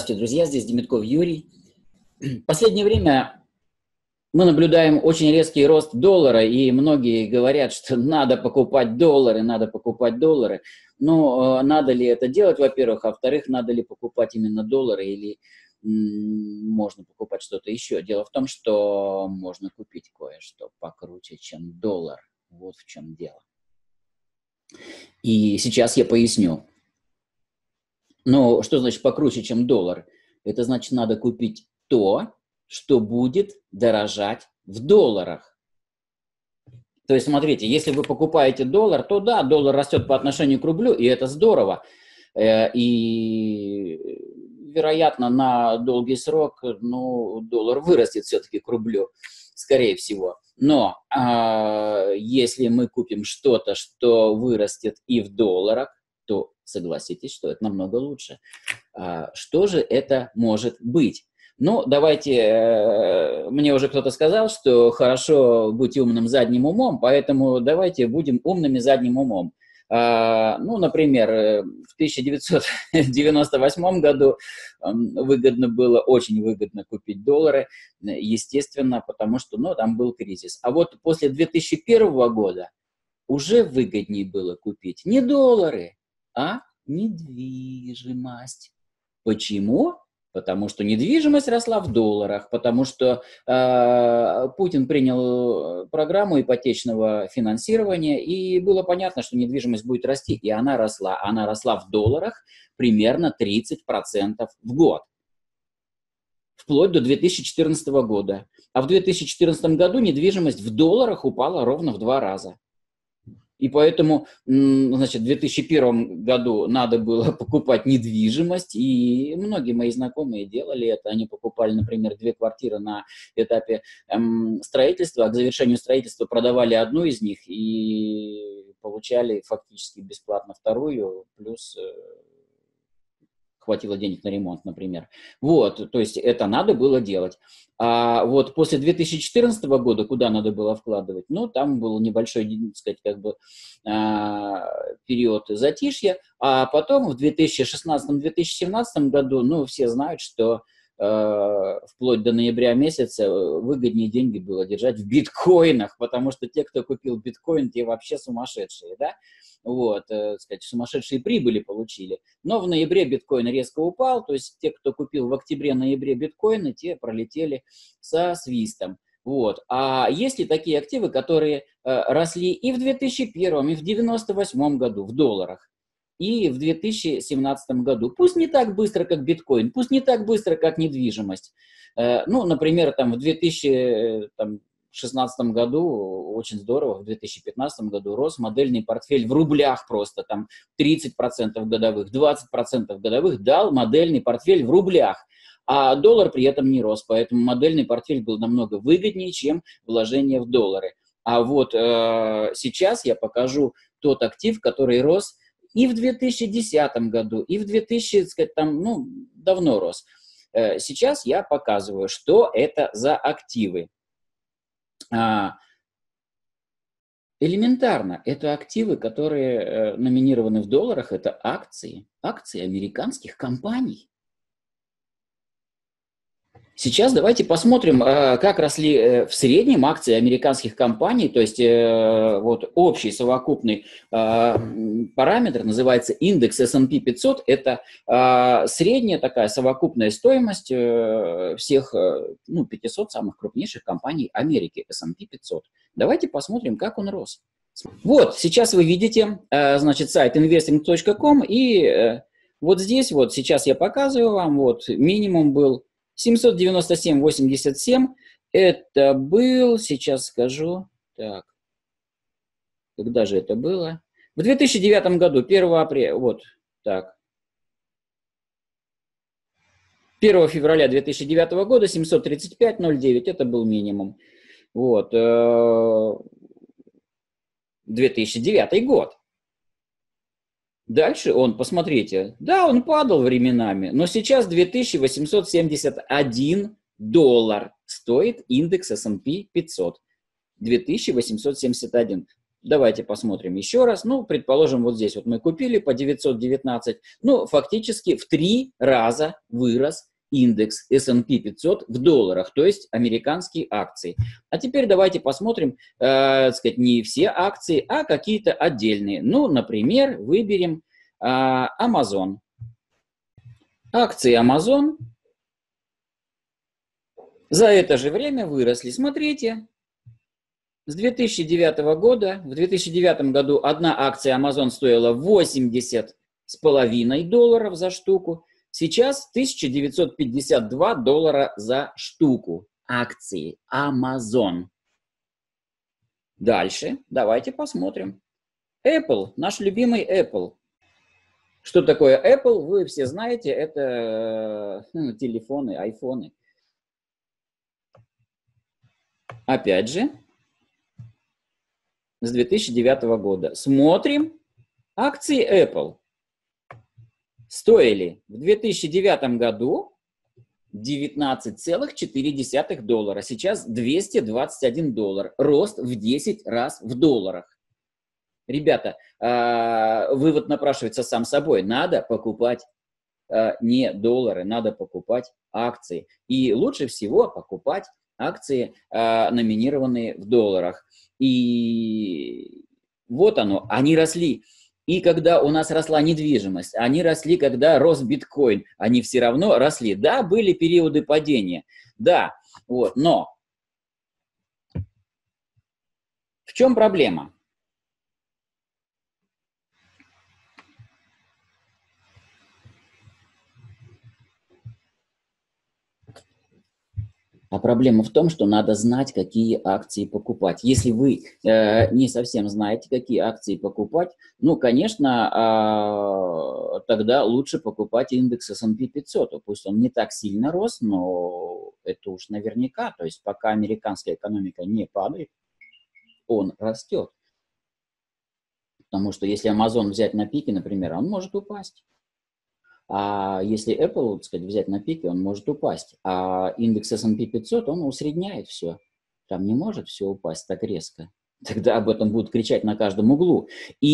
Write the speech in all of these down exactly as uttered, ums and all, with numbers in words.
Здравствуйте, друзья, здесь Демитков Юрий. В последнее время мы наблюдаем очень резкий рост доллара, и многие говорят, что надо покупать доллары, надо покупать доллары. Но надо ли это делать, во-первых, а во-вторых, надо ли покупать именно доллары или м, можно покупать что-то еще? Дело в том, что можно купить кое-что покруче, чем доллар. Вот в чем дело. И сейчас я поясню. Но что значит покруче, чем доллар? Это значит, надо купить то, что будет дорожать в долларах. То есть, смотрите, если вы покупаете доллар, то да, доллар растет по отношению к рублю, и это здорово. И, вероятно, на долгий срок, ну, доллар вырастет все-таки к рублю, скорее всего. Но а, если мы купим что-то, что вырастет и в долларах, то согласитесь, что это намного лучше. А, что же это может быть? Ну, давайте, э, мне уже кто-то сказал, что хорошо быть умным задним умом, поэтому давайте будем умными задним умом. А, ну, например, в тысяча девятьсот девяносто восьмом году выгодно было, очень выгодно купить доллары, естественно, потому что, ну, там был кризис. А вот после две тысячи первого года уже выгоднее было купить не доллары, а недвижимость. Почему? Потому что недвижимость росла в долларах, потому что э, Путин принял программу ипотечного финансирования, и было понятно, что недвижимость будет расти, и она росла. Она росла в долларах примерно тридцать процентов в год, вплоть до две тысячи четырнадцатого года. А в две тысячи четырнадцатом году недвижимость в долларах упала ровно в два раза. И поэтому, значит, в две тысячи первом году надо было покупать недвижимость, и многие мои знакомые делали это. Они покупали, например, две квартиры на этапе эм, строительства, а к завершению строительства продавали одну из них и получали фактически бесплатно вторую, плюс э, хватило денег на ремонт, например. Вот, то есть это надо было делать. А вот после две тысячи четырнадцатого года куда надо было вкладывать? Ну, там был небольшой, так сказать, как бы период затишья, а потом в две тысячи шестнадцатом — две тысячи семнадцатом году, ну, все знают, что э, вплоть до ноября месяца выгоднее деньги было держать в биткоинах, потому что те, кто купил биткоин, те вообще сумасшедшие, да? Вот, э, сказать, сумасшедшие прибыли получили. Но в ноябре биткоин резко упал, то есть те, кто купил в октябре-ноябре биткоины, те пролетели со свистом. Вот. А есть ли такие активы, которые э, росли и в две тысячи первом, и в девяносто восьмом году в долларах, и в две тысячи семнадцатом году? Пусть не так быстро, как биткоин, пусть не так быстро, как недвижимость. Э, ну, например, там в две тысячи шестнадцатом году очень здорово, в две тысячи пятнадцатом году рос модельный портфель в рублях просто, там тридцать процентов годовых, двадцать процентов годовых дал модельный портфель в рублях. А доллар при этом не рос, поэтому модельный портфель был намного выгоднее, чем вложение в доллары. А вот э, сейчас я покажу тот актив, который рос и в две тысячи десятом году, и в две тысячи, так сказать, там, ну, давно рос. Э, сейчас я показываю, что это за активы. А, элементарно, это активы, которые э, номинированы в долларах, это акции, акции американских компаний. Сейчас давайте посмотрим, как росли в среднем акции американских компаний, то есть вот общий совокупный параметр называется индекс эс энд пи пятьсот, это средняя такая совокупная стоимость всех, ну, пятисот самых крупнейших компаний Америки, эс энд пи пятьсот. Давайте посмотрим, как он рос. Вот, сейчас вы видите, значит, сайт инвестинг точка ком, и вот здесь вот сейчас я показываю вам, вот минимум был семьсот девяносто семь восемьдесят семь, это был, сейчас скажу, так, когда же это было? В две тысячи девятом году, первого апреля, вот, так. первого февраля две тысячи девятого года семьсот тридцать пять ноль девять, это был минимум. Вот, две тысячи девятый год. Дальше он, посмотрите, да, он падал временами, но сейчас две тысячи восемьсот семьдесят один доллар стоит индекс эс энд пи пятьсот. две тысячи восемьсот семьдесят один. Давайте посмотрим еще раз. Ну, предположим, вот здесь вот мы купили по девятьсот девятнадцать. Ну, фактически в три раза вырос индекс эс энд пи пятьсот в долларах, то есть американские акции. А теперь давайте посмотрим, э, так сказать, не все акции, а какие-то отдельные. Ну, например, выберем э, Amazon. Акции Amazon за это же время выросли. Смотрите, с две тысячи девятого года, в две тысячи девятом году одна акция Amazon стоила восемьдесят с половиной долларов за штуку. Сейчас тысяча девятьсот пятьдесят два доллара за штуку акции Amazon. Дальше давайте посмотрим. Apple, наш любимый Apple. Что такое Apple, вы все знаете, это ну, телефоны, айфоны. Опять же, с две тысячи девятого года. Смотрим, акции Apple стоили в две тысячи девятом году девятнадцать целых четыре десятых доллара. Сейчас двести двадцать один доллар. Рост в десять раз в долларах. Ребята, вывод напрашивается сам собой. Надо покупать не доллары, надо покупать акции. И лучше всего покупать акции, номинированные в долларах. И вот оно, они росли. И когда у нас росла недвижимость, они росли, когда рос биткоин, они все равно росли. Да, были периоды падения, да, вот, но в чем проблема? А проблема в том, что надо знать, какие акции покупать. Если вы э, не совсем знаете, какие акции покупать, ну, конечно, э, тогда лучше покупать индекс эс энд пи пятьсот. Пусть он не так сильно рос, но это уж наверняка. То есть пока американская экономика не падает, он растет. Потому что если Amazon взять на пике, например, он может упасть. А если Apple, так сказать, взять на пике, он может упасть. А индекс эс энд пи пятьсот, он усредняет все. Там не может все упасть так резко. Тогда об этом будут кричать на каждом углу.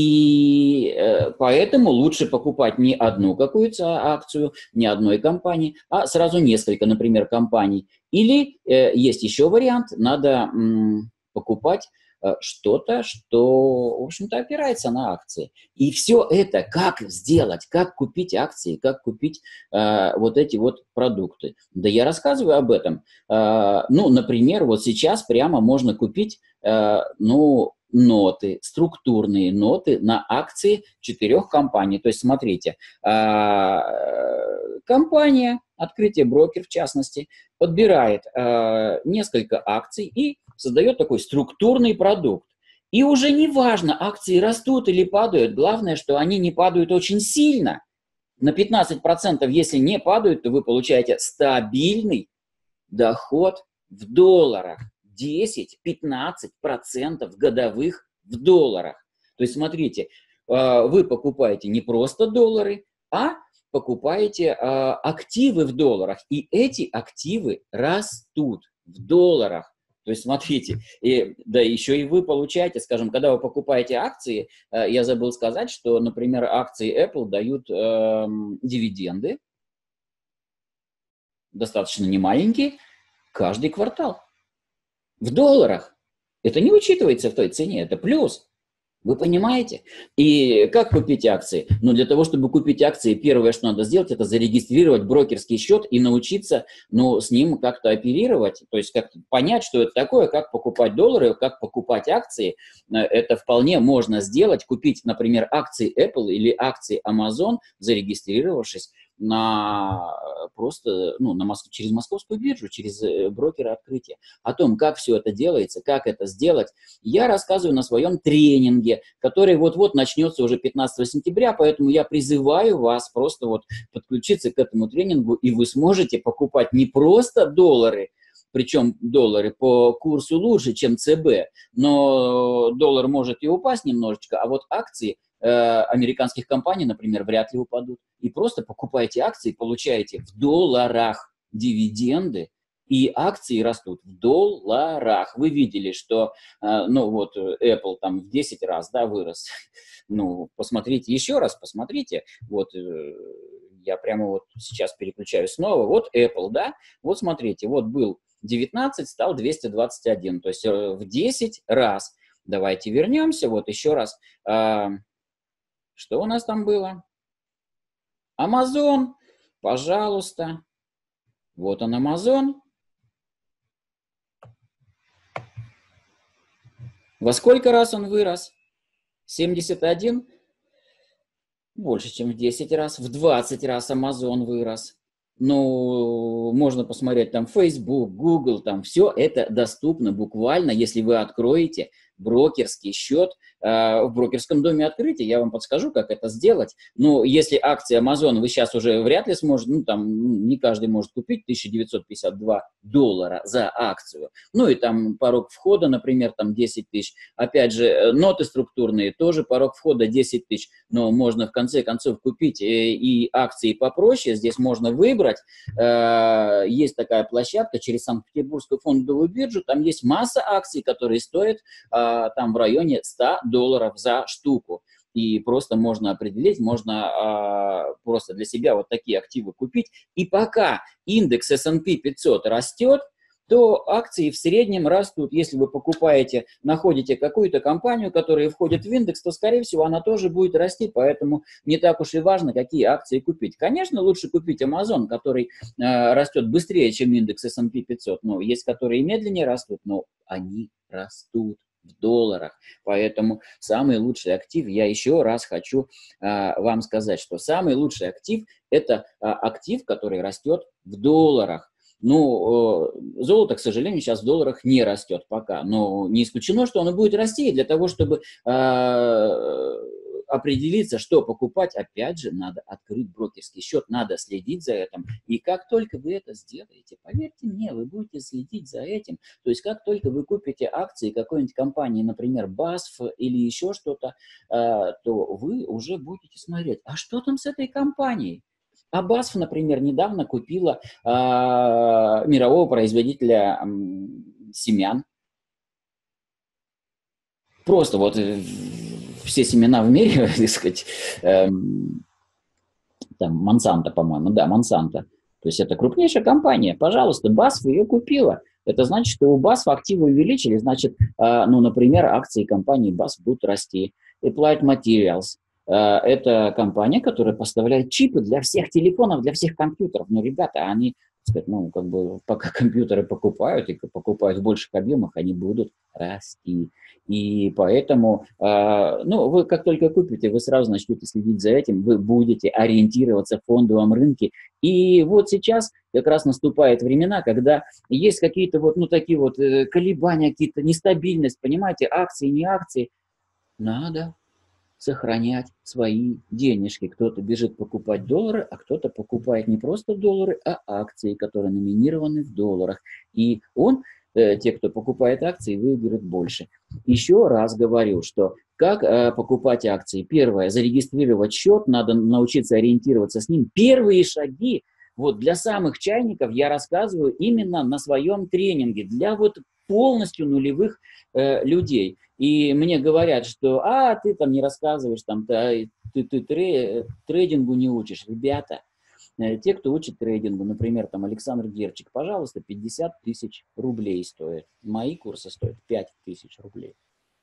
И э, поэтому лучше покупать не одну какую-то акцию, не одной компании, а сразу несколько, например, компаний. Или э, есть еще вариант, надо м, покупать что-то, что, в общем-то, опирается на акции. И все это, как сделать, как купить акции, как купить э, вот эти вот продукты. Да я рассказываю об этом. Э, ну, например, вот сейчас прямо можно купить, э, ну, ноты, структурные ноты на акции четырех компаний. То есть, смотрите, э, компания, открытие брокер в частности, подбирает э, несколько акций и создает такой структурный продукт. И уже не важно, акции растут или падают, главное, что они не падают очень сильно. На пятнадцать процентов, если не падают, то вы получаете стабильный доход в долларах. десять-пятнадцать процентов годовых в долларах. То есть, смотрите, вы покупаете не просто доллары, а покупаете активы в долларах. И эти активы растут в долларах. То есть, смотрите, и, да еще и вы получаете, скажем, когда вы покупаете акции, э, я забыл сказать, что, например, акции Apple дают э, дивиденды, достаточно немаленькие, каждый квартал. В долларах. Это не учитывается в той цене, это плюс. Вы понимаете? И как купить акции? Ну, для того, чтобы купить акции, первое, что надо сделать, это зарегистрировать брокерский счет и научиться, ну, с ним как-то оперировать, то есть как понять, что это такое, как покупать доллары, как покупать акции. Это вполне можно сделать, купить, например, акции Apple или акции Amazon, зарегистрировавшись на просто, ну, на Моск... через московскую биржу, через брокера открытия. О том, как все это делается, как это сделать, я рассказываю на своем тренинге, который вот-вот начнется уже пятнадцатого сентября, поэтому я призываю вас просто вот подключиться к этому тренингу, и вы сможете покупать не просто доллары, причем доллары по курсу лучше, чем ЦБ, но доллар может и упасть немножечко, а вот акции американских компаний, например, вряд ли упадут. И просто покупаете акции, получаете в долларах дивиденды и акции растут в долларах. Вы видели, что, ну вот, Apple там в десять раз, да, вырос. Ну, посмотрите еще раз, посмотрите. Вот, я прямо вот сейчас переключаю снова. Вот Apple, да, вот смотрите, вот был девятнадцать, стал двести двадцать один, то есть в десять раз. Давайте вернемся, вот еще раз. Что у нас там было? Amazon, пожалуйста. Вот он, Amazon. Во сколько раз он вырос? семьдесят один? Больше, чем в десять раз. В двадцать раз Amazon вырос. Ну, можно посмотреть там Facebook, Google, там все это доступно буквально, если вы откроете брокерский счет э, в брокерском доме открытия. Я вам подскажу, как это сделать. Но если акции Amazon вы сейчас уже вряд ли сможете, ну, там не каждый может купить тысяча девятьсот пятьдесят два доллара за акцию. Ну, и там порог входа, например, там десять тысяч. Опять же, ноты структурные, тоже порог входа десять тысяч. Но можно в конце концов купить и, и акции попроще. Здесь можно выбрать. Э, есть такая площадка через Санкт-Петербургскую фондовую биржу. Там есть масса акций, которые стоят э, там в районе ста долларов за штуку. И просто можно определить, можно а, просто для себя вот такие активы купить. И пока индекс эс энд пи пятьсот растет, то акции в среднем растут. Если вы покупаете, находите какую-то компанию, которая входит в индекс, то, скорее всего, она тоже будет расти. Поэтому не так уж и важно, какие акции купить. Конечно, лучше купить Amazon, который э, растет быстрее, чем индекс эс энд пи пятьсот. Но есть, которые медленнее растут, но они растут в долларах. Поэтому самый лучший актив, я еще раз хочу а, вам сказать, что самый лучший актив – это а, актив, который растет в долларах. Ну, э, золото, к сожалению, сейчас в долларах не растет пока, но не исключено, что оно будет расти. И для того, чтобы э, определиться, что покупать, опять же, надо открыть брокерский счет, надо следить за этим. И как только вы это сделаете, поверьте мне, вы будете следить за этим. То есть как только вы купите акции какой-нибудь компании, например, басф или еще что-то, э, то вы уже будете смотреть, а что там с этой компанией? А басф, например, недавно купила э, мирового производителя э, семян. Просто вот э, все семена в мире, так сказать, э, там Monsanto, по-моему, да, Monsanto. То есть это крупнейшая компания. Пожалуйста, басф ее купила. Это значит, что у басф активы увеличились, значит, э, ну, например, акции компании басф будут расти. Applied Materials. Это компания, которая поставляет чипы для всех телефонов, для всех компьютеров. Но, ребята, они, так сказать, ну, как бы, пока компьютеры покупают и покупают в больших объемах, они будут расти. И поэтому, э, ну, вы как только купите, вы сразу начнете следить за этим, вы будете ориентироваться в фондовом рынке. И вот сейчас как раз наступают времена, когда есть какие-то вот, ну, такие вот э, колебания, какие-то нестабильность, понимаете, акции, не акции. Надо сохранять свои денежки. Кто-то бежит покупать доллары, а кто-то покупает не просто доллары, а акции, которые номинированы в долларах. И он, э, те, кто покупает акции, выиграют больше. Еще раз говорю, что как э, покупать акции. Первое, зарегистрировать счет, надо научиться ориентироваться с ним. Первые шаги вот для самых чайников я рассказываю именно на своем тренинге, для вот полностью нулевых э, людей. И мне говорят, что а, ты там не рассказываешь, там, ты, ты, ты трей, трейдингу не учишь. Ребята, э, те, кто учит трейдингу, например, там Александр Герчик, пожалуйста, пятьдесят тысяч рублей стоит. Мои курсы стоят пять тысяч рублей.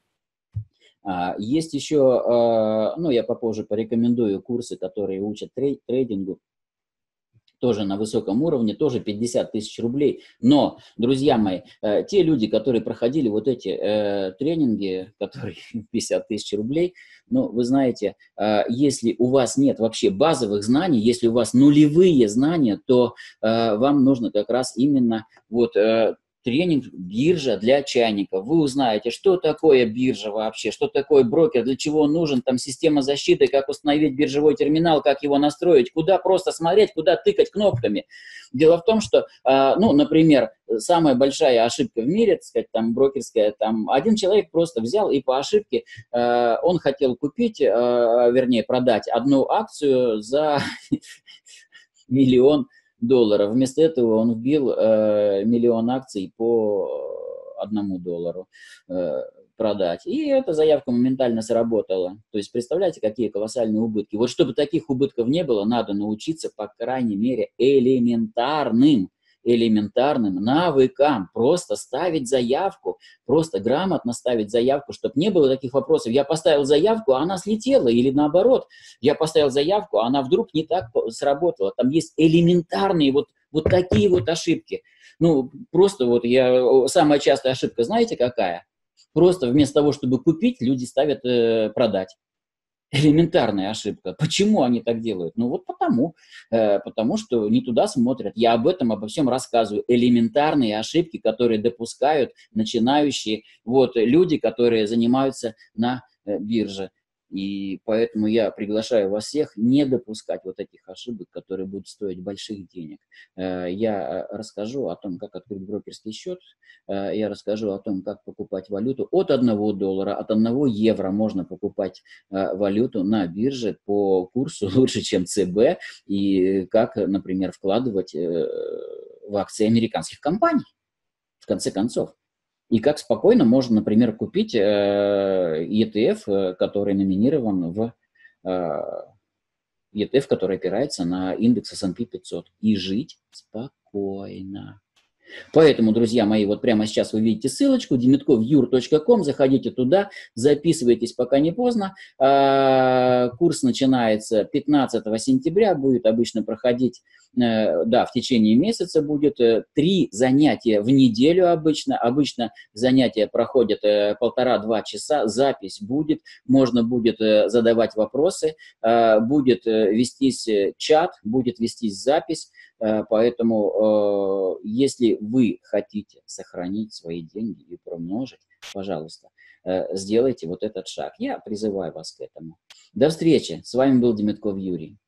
А, есть еще, а, ну, я попозже порекомендую курсы, которые учат трей, трейдингу. Тоже на высоком уровне, тоже пятьдесят тысяч рублей. Но, друзья мои, э, те люди, которые проходили вот эти э, тренинги, которые пятьдесят тысяч рублей, ну, вы знаете, э, если у вас нет вообще базовых знаний, если у вас нулевые знания, то э, вам нужно как раз именно вот э, тренинг «Биржа для чайников». Вы узнаете, что такое биржа вообще, что такое брокер, для чего он нужен, там система защиты, как установить биржевой терминал, как его настроить, куда просто смотреть, куда тыкать кнопками. Дело в том, что, ну, например, самая большая ошибка в мире, так сказать, там брокерская, там один человек просто взял и по ошибке он хотел купить, вернее, продать одну акцию за миллион долларов. Вместо этого он вбил э, миллион акций по одному доллару э, продать. И эта заявка моментально сработала. То есть представляете, какие колоссальные убытки. Вот чтобы таких убытков не было, надо научиться, по крайней мере, элементарным элементарным навыкам, просто ставить заявку, просто грамотно ставить заявку, чтобы не было таких вопросов. Я поставил заявку, а она слетела, или наоборот, я поставил заявку, а она вдруг не так сработала. Там есть элементарные вот, вот такие вот ошибки. Ну, просто вот я, самая частая ошибка, знаете, какая? Просто вместо того, чтобы купить, люди ставят э, продать. Элементарная ошибка. Почему они так делают? Ну вот потому, э, потому что не туда смотрят. Я об этом, обо всем рассказываю. Элементарные ошибки, которые допускают начинающие вот, люди, которые занимаются на э, бирже. И поэтому я приглашаю вас всех не допускать вот этих ошибок, которые будут стоить больших денег. Э, я расскажу о том, как открыть брокерский счет. Э, я расскажу о том, как покупать валюту от одного доллара, от одного евро можно покупать валюту на бирже по курсу лучше, чем ЦБ, и как, например, вкладывать в акции американских компаний, в конце концов. И как спокойно можно, например, купить и ти эф, который номинирован в и ти эф, который опирается на индекс эс энд пи пятьсот, и жить спокойно. Поэтому, друзья мои, вот прямо сейчас вы видите ссылочку демитков юр точка ком, заходите туда, записывайтесь, пока не поздно. Курс начинается пятнадцатого сентября, будет обычно проходить, да, в течение месяца будет три занятия в неделю обычно. Обычно занятия проходят полтора-два часа, запись будет, можно будет задавать вопросы, будет вестись чат, будет вестись запись. Поэтому, если вы хотите сохранить свои деньги и приумножить, пожалуйста, сделайте вот этот шаг. Я призываю вас к этому. До встречи. С вами был Демитков Юрий.